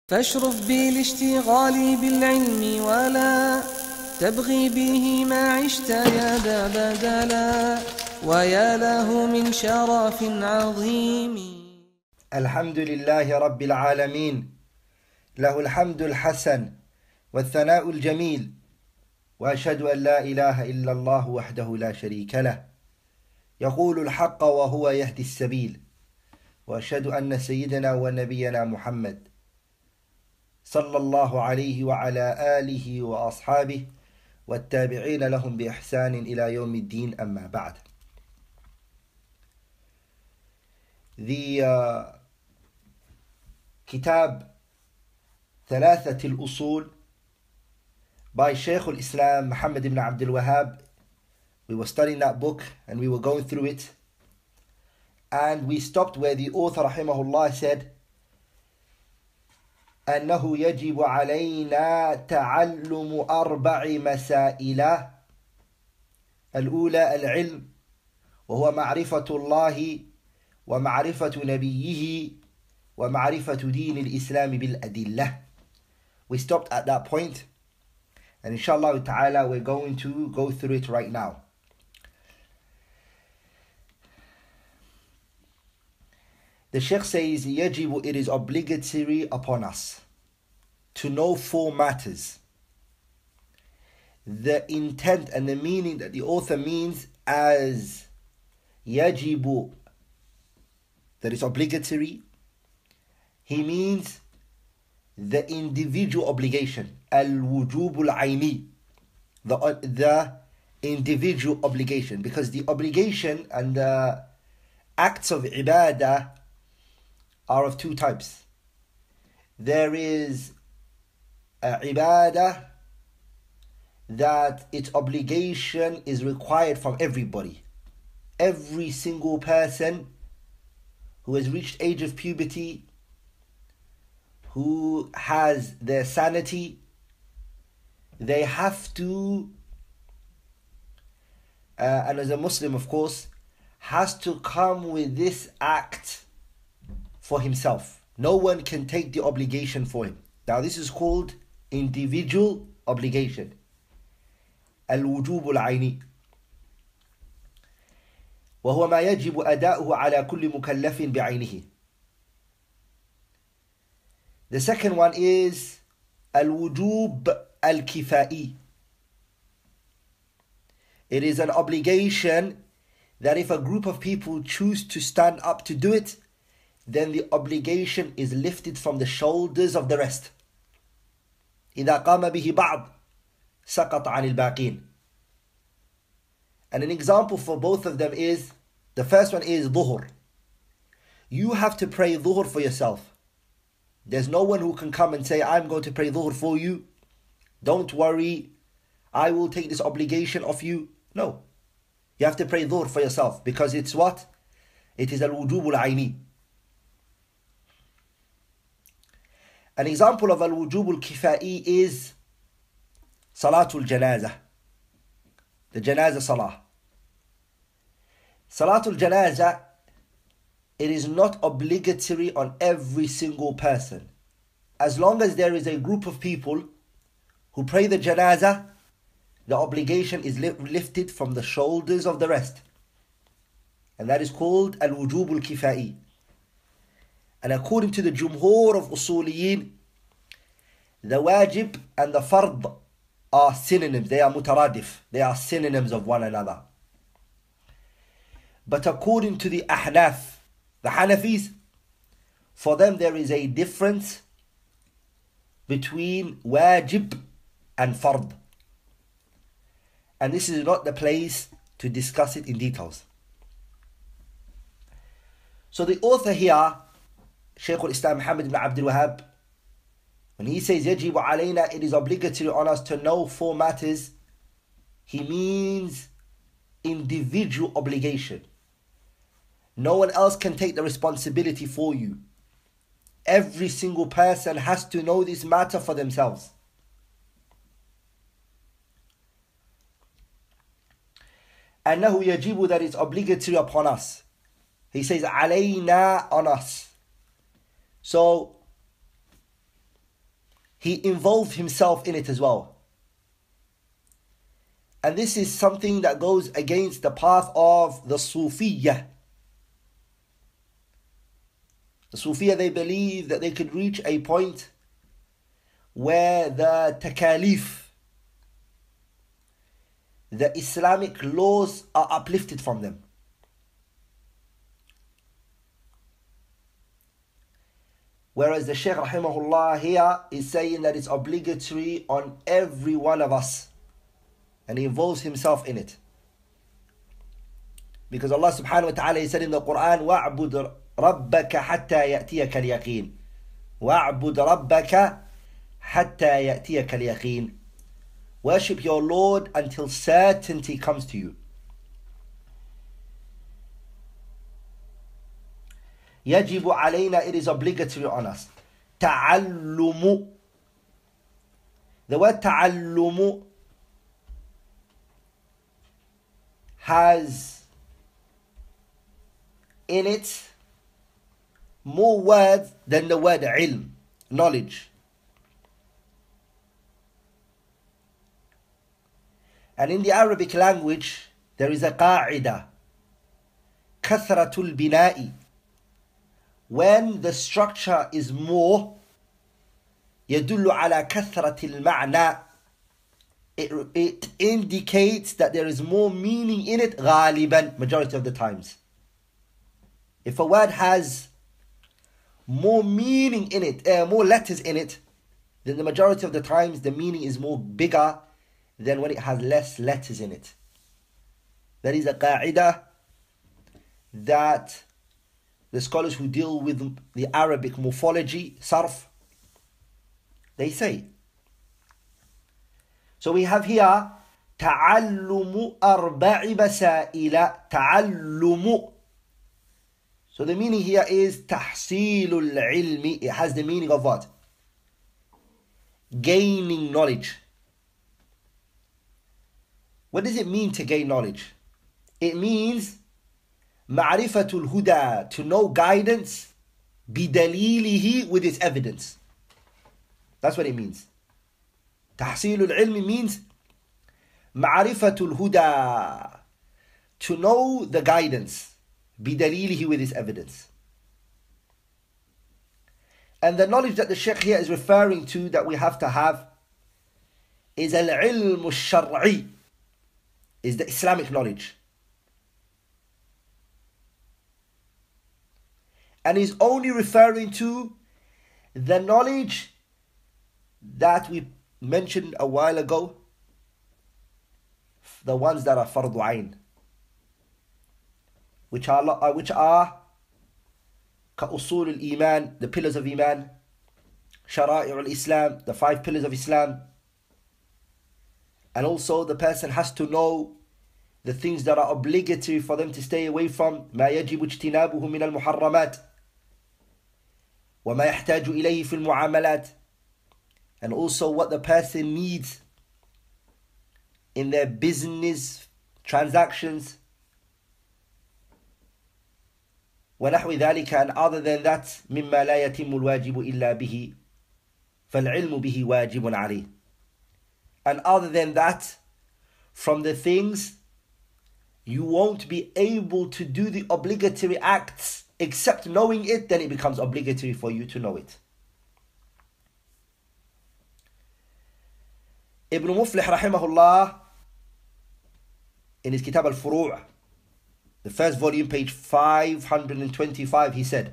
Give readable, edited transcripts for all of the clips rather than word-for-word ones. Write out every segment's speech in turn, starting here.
فاشرف بالاشتغال بالعلم ولا تبغي به ما عشت يا ذا بدلا ويا له من شرف عظيم. الحمد لله رب العالمين، له الحمد الحسن والثناء الجميل، وأشهد أن لا إله إلا الله وحده لا شريك له يقول الحق وهو يهدي السبيل، وأشهد أن سيدنا ونبينا محمد صلى الله عليه وعلى آله وأصحابه والتابعين لهم بإحسان إلى يوم الدين. أما بعد. The Kitab ثلاثة الأصول by Shaykh al-Islam Muhammad ibn Abdul Wahhab. We were studying that book and we were going through it, and we stopped where the author rahimahullah said أنه يجب علينا تعلم أربع مسائل. الأولى العلم، وهو معرفة الله ومعرفة نبيه ومعرفة دين الإسلام بالأدلة. We stopped at that point, and inshallah ta'ala we're going to go through it right now. The Sheikh says, يجب, it is obligatory upon us to know four matters. The intent and the meaning that the author means as يجب, that is obligatory, he means the individual obligation, al-wujub al-ayni, the individual obligation, because the obligation and the acts of ibadah are of two types. There is ibadah that its obligation is required from everybody. Every single person who has reached age of puberty, who has their sanity, they have to, and as a Muslim of course, has to come with this act for himself. No one can take the obligation for him. Now this is called individual obligation, al-wujub al-ayni, وهو ما يجب أداؤه على كل مكلف بعينه. The second one is al-wujub al-kifai. It is an obligation that if a group of people choose to stand up to do it, then the obligation is lifted from the shoulders of the rest. إذا قام به بعض سقط عن الباقين. And an example for both of them is, the first one is dhuhr. You have to pray dhuhr for yourself. There's no one who can come and say, I'm going to pray dhuhr for you. Don't worry, I will take this obligation off you. No. You have to pray dhuhr for yourself, because it's what? It is al-wujub al-ayni. An example of al-wujub al-kifai is salatul janazah, the janazah salah. Salatul janazah, it is not obligatory on every single person. As long as there is a group of people who pray the janazah, the obligation is lifted from the shoulders of the rest. And that is called al-wujub al-kifai. And according to the jumhur of usuliyin, the wajib and the fard are synonyms. They are mutaradif. They are synonyms of one another. But according to the ahnaf, the Hanafis, for them there is a difference between wajib and fard. And this is not the place to discuss it in details. So the author here, Shaykh al-Islam Muhammad ibn Abdul Wahhab, when he says يجب علينا, it is obligatory on us to know four matters, he means individual obligation. No one else can take the responsibility for you. Every single person has to know this matter for themselves. أنه يجب, that is obligatory upon us. He says علينا, on us. So he involved himself in it as well. And this is something that goes against the path of the Sufiyyah. The Sufiyyah, they believe that they could reach a point where the takalif, the Islamic laws, are uplifted from them. Whereas the Shaykh rahimahullah here is saying that it's obligatory on every one of us. And he involves himself in it. Because Allah subhanahu wa ta'ala, he said in the Quran, وَاعْبُدْ رَبَّكَ حَتَّى يَأْتِيَكَ الْيَقِينَ وَاعْبُدْ رَبَّكَ حَتَّى يَأْتِيَكَ الْيَقِينَ. Worship your Lord until certainty comes to you. يجب علينا, it is obligatory on us. تعلم. The word تعلم has in it more words than the word ilm, knowledge. And in the Arabic language, there is a قاعدة, كثرة البناء. When the structure is more, يدل على كثرة المعنى. It indicates that there is more meaning in it, غالبا, majority of the times. If a word has more meaning in it, more letters in it, then the majority of the times the meaning is more bigger than when it has less letters in it. That is a qa'idah that the scholars who deal with the Arabic morphology, sarf, they say. So we have here تعلم أربع مسائل. تعلم. So the meaning here is تحصيل العلم. It has the meaning of what? Gaining knowledge. What does it mean to gain knowledge? It means معرفة الهدى, to know guidance, بدليله, with its evidence. That's what it means. تحصيل العلم means معرفة الهدى, to know the guidance, بدليله, with its evidence. And the knowledge that the Shaykh here is referring to that we have to have is al-ilm al-shar'i, is the Islamic knowledge. And he's only referring to the knowledge that we mentioned a while ago, the ones that are fardu ayn, which are كأصول الإيمان, the pillars of Iman, شرائع الإسلام, the 5 pillars of Islam. And also the person has to know the things that are obligatory for them to stay away from, ما يجب اجتنابه من المحرمات وما يحتاج إليه في المعاملات. And also what the person needs in their business transactions. ونحو ذلك, and other than that, مما لا يتم الواجب إلا به فالعلم به واجب عليه. And other than that, from the things you won't be able to do the obligatory acts except knowing it, then it becomes obligatory for you to know it. Ibn Muflih rahimahullah, in his Kitab al-Furu', the first volume, page 525, he said,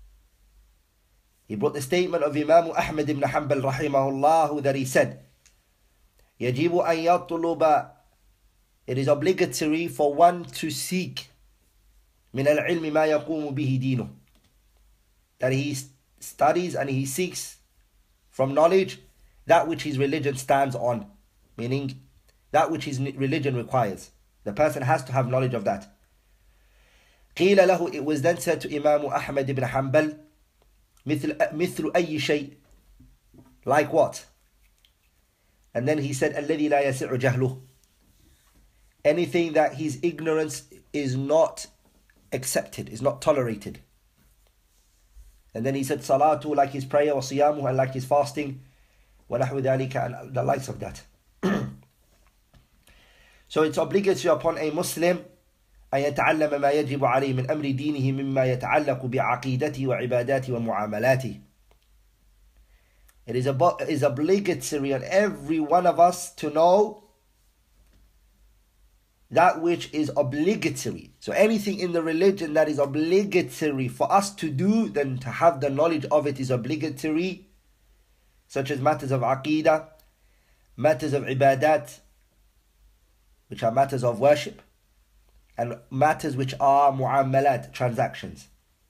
he brought the statement of Imam Ahmad ibn Hanbal rahimahullah, that he said, يجب أن يطلب, it is obligatory for one to seek من العلم ما يقوم به دينه, that he studies and he seeks from knowledge that which his religion stands on, meaning that which his religion requires. The person has to have knowledge of that. قيل له, it was then said to Imam Ahmad ibn Hanbal, مثل أي شيء, like what? And then he said, الذي لا يسع جهله, anything that his ignorance is not accepted, is not tolerated. And then he said, salatu, like his prayer, wa siyamu, and like his fasting, وَنَحْوُ ذَلِكَ, and the likes of that. So it's obligatory upon a Muslim أن يتعلم ما يجب عليه من أمر دينه مما يتعلق بعقيدته وعباداته ومعاملاته. It is obligatory on every one of us to know that which is obligatory. So anything in the religion that is obligatory for us to do, then to have the knowledge of it is obligatory, such as matters of aqidah, matters of ibadat, which are matters of worship, and matters which are mu'amalat, transactions.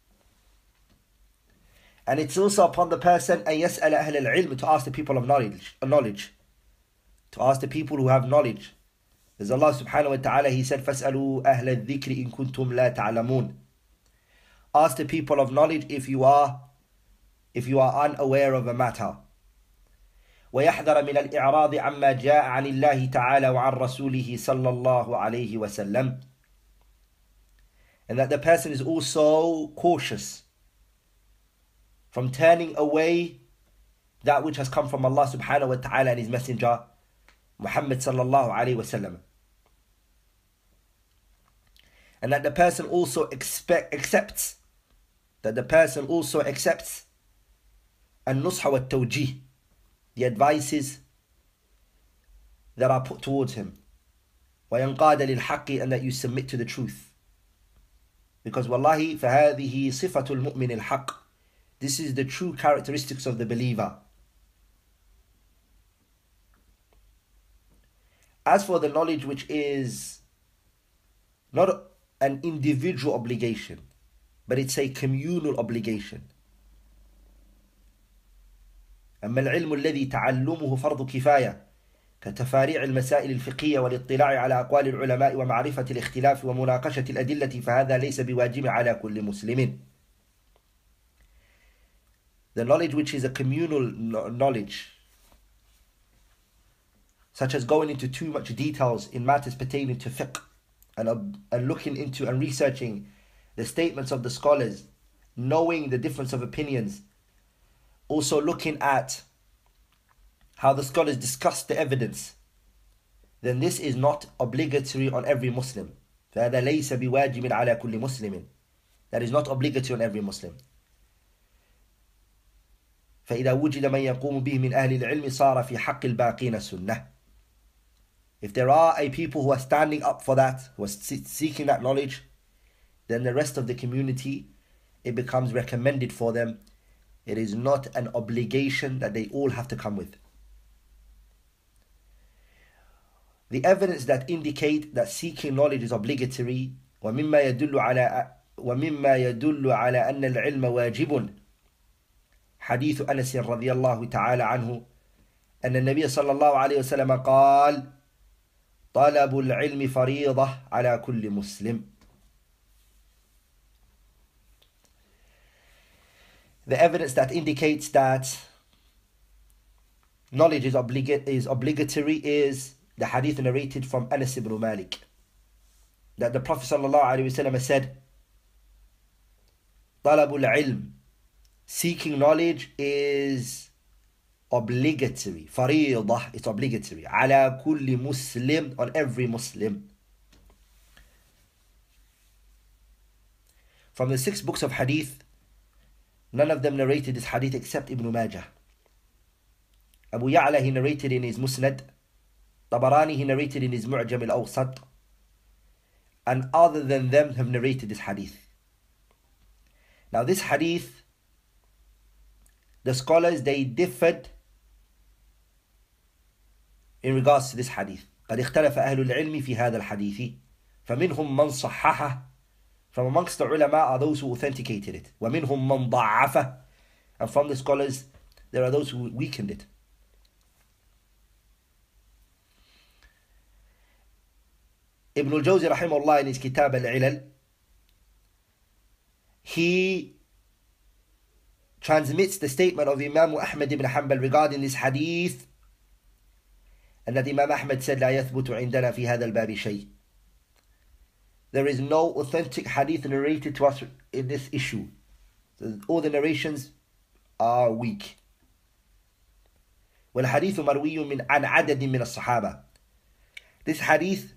And it's also upon the person أن يسأل أهل العلم, to ask the people of knowledge, to ask the people who have knowledge. As Allah subhanahu wa ta'ala, He said, فَاسْأَلُوا أَهْلَ الذِّكْرِ إِن كُنْتُمْ لَا تَعْلَمُونَ. Ask the people of knowledge if you are unaware of a matter. وَيَحْذَرَ مِنَ الْإِعْرَاضِ عَمَّا جَاءَ عَنِ اللَّهِ تَعَالَى وَعَنْ رَسُولِهِ صَلَّى اللَّهُ عَلَيْهِ وَسَلَّمَ. And that the person is also cautious from turning away that which has come from Allah subhanahu wa ta'ala and His Messenger Muhammad sallallahu alayhi wa sallam. And that the person also accepts an-nusha wa tawjih, the advices that are put towards him, وَيَنْقَادَ لِلْحَقِّ, and that you submit to the truth. Because wallahi, فَهَذِهِ صِفَةُ الْمُؤْمِنِ الْحَقِّ, this is the true characteristics of the believer. As for the knowledge which is not an individual obligation, but it's a communal obligation. أما العلم الذي تعلمه فرض كفاية كتفاريع المسائل الفقهية والاطلاع على أقوال العلماء ومعرفة الاختلاف ومناقشة الأدلة فهذا ليس بواجب على كل مسلم. The knowledge which is a communal knowledge, such as going into too much details in matters pertaining to fiqh and looking into and researching the statements of the scholars, knowing the difference of opinions, also looking at how the scholars discuss the evidence, then this is not obligatory on every Muslim. فَهَذَا لَيْسَ بِوَاجِبٍ عَلَى كُلِّ مُسْلِمٍ. That is not obligatory on every Muslim. فإذا وجد من يقوم به من أهل العلم صار في حق الباقين سنة. If there are a people who are standing up for that, who are seeking that knowledge, then the rest of the community, it becomes recommended for them. It is not an obligation that they all have to come with. The evidence that indicate that seeking knowledge is obligatory, ومما يدل على أن العلم واجب حديث أنس رضي الله تعالى عنه أن النبي صلى الله عليه وسلم قال طلب العلم فريضة على كل مسلم. The evidence that indicates that knowledge is obligatory is the hadith narrated from Anas ibn Malik, that the Prophet sallallahu alaihi wasallam said, طلب العلم, seeking knowledge is obligatory. فريضة, it's obligatory. على كل مسلم, on every Muslim. From the 6 books of hadith, none of them narrated this hadith except Ibn Majah. Abu Ya'la, he narrated in his Musnad. Tabarani, he narrated in his Mu'jam al-Awsat. And other than them have narrated this hadith. Now this hadith, the scholars, they differed in regards to this hadith. قد اختلف أهل العلم في هذا الحديث فمنهم من صححه, from amongst the ulama are those who authenticated it, ومنهم من ضعفه, and from the scholars there are those who weakened it. Ibn al-Jawzi rahimahullah in his Kitab al-Ilal, he transmits the statement of Imam Ahmad ibn Hanbal regarding this hadith, and that Imam Ahmad said لا يثبت عندنا في هذا الباب شيء. There is no authentic hadith narrated to us in this issue. So all the narrations are weak. والحديث مروي عن عدد من الصحابة. This hadith,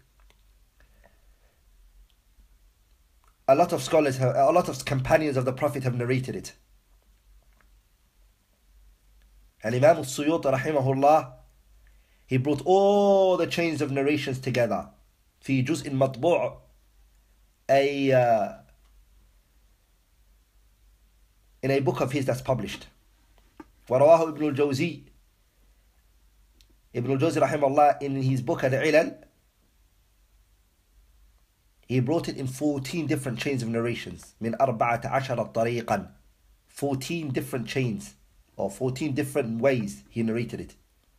a lot of scholars, a lot of companions of the Prophet have narrated it. And Imam al-Suyuti rahimahullah, he brought all the chains of narrations together في جزء مطبوع, in a book of his that's published. ورواه ابن الجوزي, Ibn al-Jawzi rahimahullah, in his book Al-Ilal, he brought it in 14 different chains of narrations. من 14 طريقا, 14 different chains, or 14 different ways he narrated it.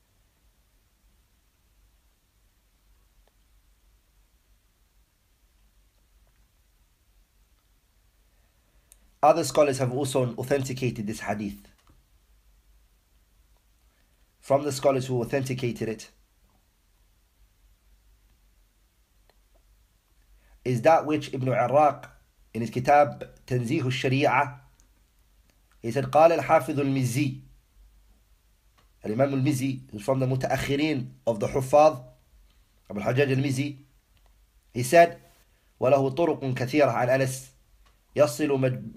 Other scholars have also authenticated this hadith. From the scholars who authenticated it is that which Ibn Iraq in his kitab Tanzih al-Shari'ah, he said قال الحافظ المزي, Imam al-Mizzi, who's from the متأخرين of the Huffaz, Abu al-Hajjaj al-Mizzi, he said وله طرق كثيرة عن أنس يصل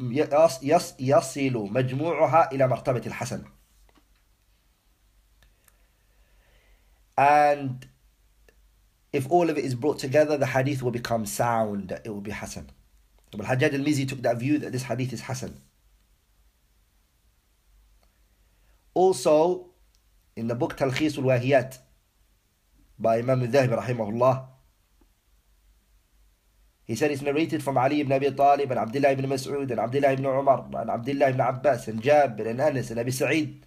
مجموعها إلى مرتبة الحسن. And if all of it is brought together, the hadith will become sound, it will be Hasan. But Hajjaj al-Mizzi took that view that this hadith is Hasan. Also, in the book Talkhis al-Wahiyat by Imam al-Dhahabi rahimahullah, he said it's narrated from Ali ibn Abi Talib and Abdullah ibn Mas'ud and Abdullah ibn Umar and Abdullah ibn Abbas and Jabir and Anas and Abi Sa'id.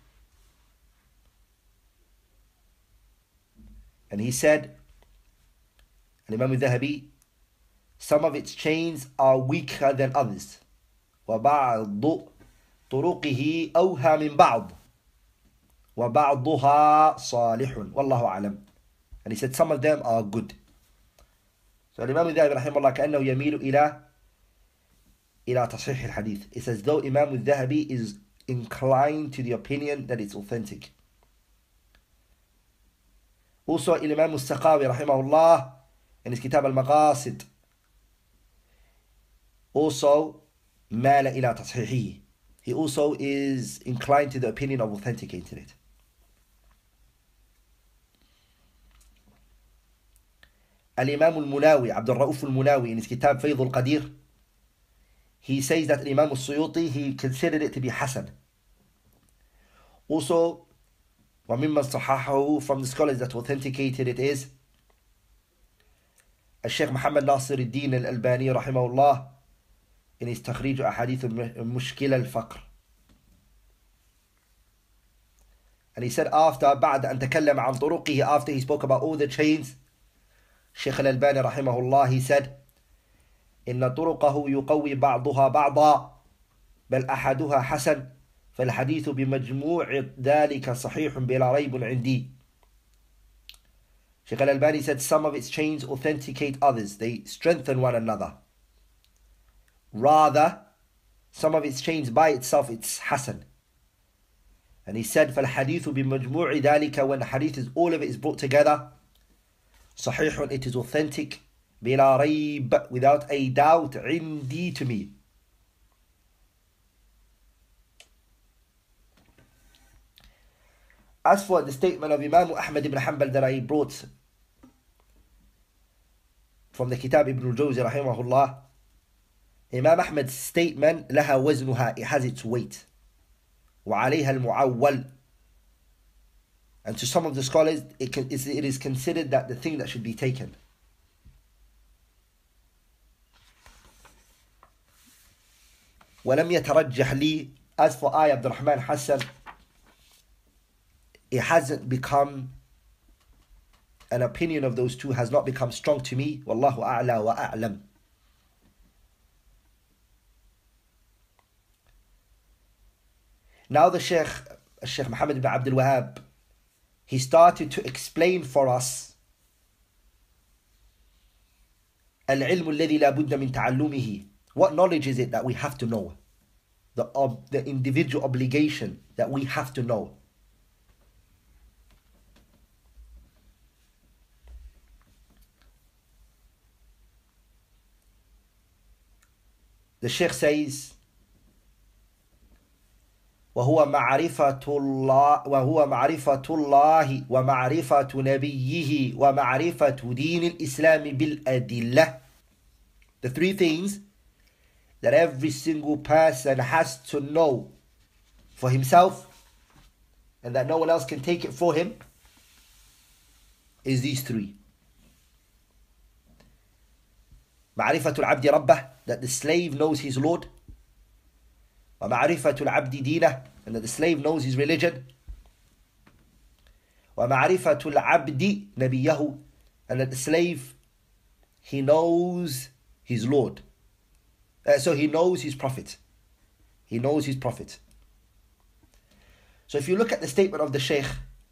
And he said, and Imam al-Dhahabi, some of its chains are weaker than others. وَبَعْضُ طُرُقِهِ أَوْهَى مِنْ بَعْضٍ وَبَعْضُهَا صَالِحٌ وَاللَّهُ أَعْلَمُ. And he said some of them are good. So Imam al-Dhahabi rahimahullah كأنه يميل إلى تصحيح الحديث. It's as though Imam al-Dhahabi is inclined to the opinion that it's authentic. Also Imam al-Saqawi rahimahullah in his kitab al-Maqasid also مال إلى تصحيحه. He also is inclined to the opinion of authenticating it. Al-Imam al-Munawi, Abdul Rauf al-Munawi, in his kitab Fayd al-Qadir, he says that Imam al-Suyuti, he considered it to be Hasan. Also, وَمِمَّنْ صَحَحَهُ, from the scholars that authenticated it is Al-Sheikh Muhammad Nasir al-Din al-Albani rahimahullah in his Takhrij Ahadith al-Mushkil al-Faqr. And he said after, بعد أن تكلم عن طرقه, after he spoke about all the chains, Sheikh al-Albani rahimahullah, he said إن طرقه يقوي بعضها بعضا بل أحدها حسن فالحديث بمجموع ذلك صحيح بلا ريب عندي. Sheikh al-Albani said some of its chains authenticate others, they strengthen one another. Rather, some of its chains by itself, it's Hasan. And he said فالحديث بمجموع ذلك, when the hadith is, all of it is brought together, صحيح, it is authentic, بلا ريب, without a doubt, عندي, to me. As for the statement of Imam Ahmad ibn Hanbal that I brought from the Kitab Ibn al-Jawzi rahimahullah, Imam Ahmad's statement لها وزنها, it has its weight. وعليها المعول, and to some of the scholars it is considered that the thing that should be taken. ولم يترجح لي, as for I, Abdul Rahman Hassan, it hasn't become, an opinion of those two has not become strong to me. Wallahu a'la wa a'lam. Now the Sheikh Muhammad ibn Abdul Wahhab, he started to explain for us العلم الذي لا بد من تعلمه. What knowledge is it that we have to know? The individual obligation that we have to know. The Sheikh says, وهو معرفة الله ومعرفة نبيه ومعرفة دين الإسلام بالأدلة. The three things that every single person has to know for himself and that no one else can take it for him is these three. معرفة العبد ربه, that the slave knows his Lord. ومعرفة العبد دينه, and that the slave knows his religion. ومعرفة العبد نبيه, and that the slave, he knows his Lord. So he knows his prophet. He knows his prophet. So if you look at the statement of the Shaykh,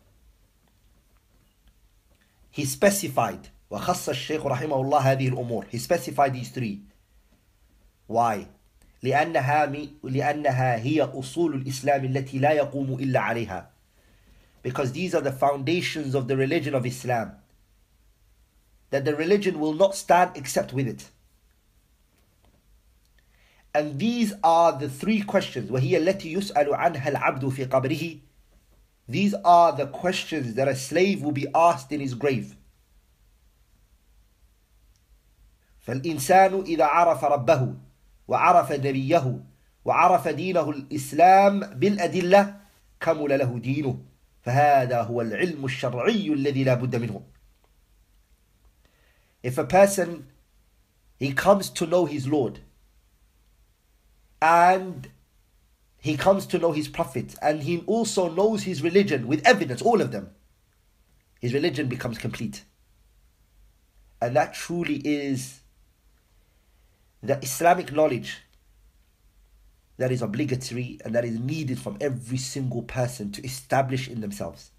he specified وخص الشيخ رحمه الله هذه الأمور. He specified these three. Why? لأنها هي أصول الإسلام التي لا يقوم إلا عليها. Because these are the foundations of the religion of Islam, that the religion will not stand except with it. And these are the three questions. وهي التي يسأل عنها العبد في قبره. These are the questions that a slave will be asked in his grave. فالإنسان إذا عرف ربه وعرف نبيه وعرف دينه الإسلام بالأدلة كمل له دينه, فهذا هو العلم الشرعي الذي لا بد منه. If a person, he comes to know his Lord, and he comes to know his prophet, and he also knows his religion with evidence, all of them, his religion becomes complete. And that truly is the Islamic knowledge that is obligatory and that is needed from every single person to establish in themselves.